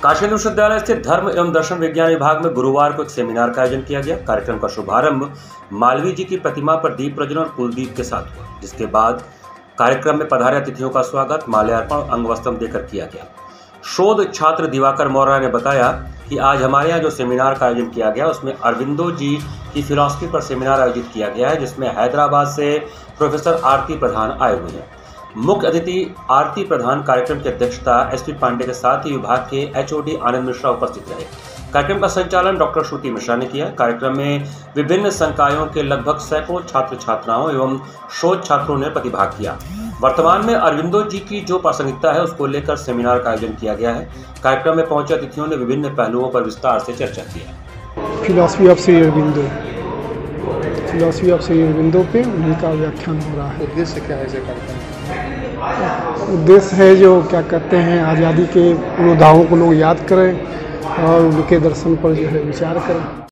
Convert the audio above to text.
काशी विश्वविद्यालय स्थित धर्म एवं दर्शन विज्ञान विभाग में गुरुवार को एक सेमिनार का आयोजन किया गया। कार्यक्रम का शुभारंभ मालवीय जी की प्रतिमा पर दीप प्रज्वलन और कुलदीप के साथ हुआ, जिसके बाद कार्यक्रम में पधारे अतिथियों का स्वागत माल्यार्पण और अंगवस्त्रम देकर किया गया। शोध छात्र दिवाकर मौर्य ने बताया कि आज हमारे यहाँ जो सेमिनार का आयोजन किया गया उसमें अरविंदो जी की फिलॉसफी पर सेमिनार आयोजित किया गया है, जिसमें हैदराबाद से प्रोफेसर आरती प्रधान आए हुए हैं। मुख्य अतिथि आरती प्रधान कार्यक्रम की अध्यक्षता एसपी पांडे के साथ ही विभाग के एचओडी आनंद मिश्रा उपस्थित रहे। कार्यक्रम का संचालन डॉक्टर श्रुति मिश्रा ने किया। कार्यक्रम में विभिन्न संकायों के लगभग सैकड़ों छात्र छात्राओं एवं शोध छात्रों ने प्रतिभाग किया। वर्तमान में अरविंदो जी की जो प्रासंगिकता है उसको लेकर सेमिनार का आयोजन किया गया है। कार्यक्रम में पहुंचे अतिथियों ने विभिन्न पहलुओं पर विस्तार से चर्चा की। फिलॉसफी ऑफ श्री अरबिंदो पे उन्हीं का व्याख्यान हो रहा है। उद्देश्य क्या है इसे कार्यक्रम? उद्देश्य है जो क्या कहते हैं, आज़ादी के पुरोधाओं को लोग याद करें और उनके दर्शन पर जो है विचार करें।